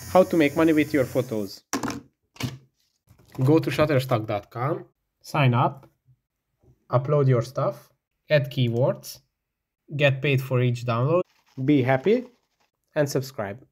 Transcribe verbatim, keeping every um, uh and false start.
How to make money with your photos. Go to shutterstock dot com, sign up, upload your stuff, add keywords, get paid for each download, be happy, and subscribe.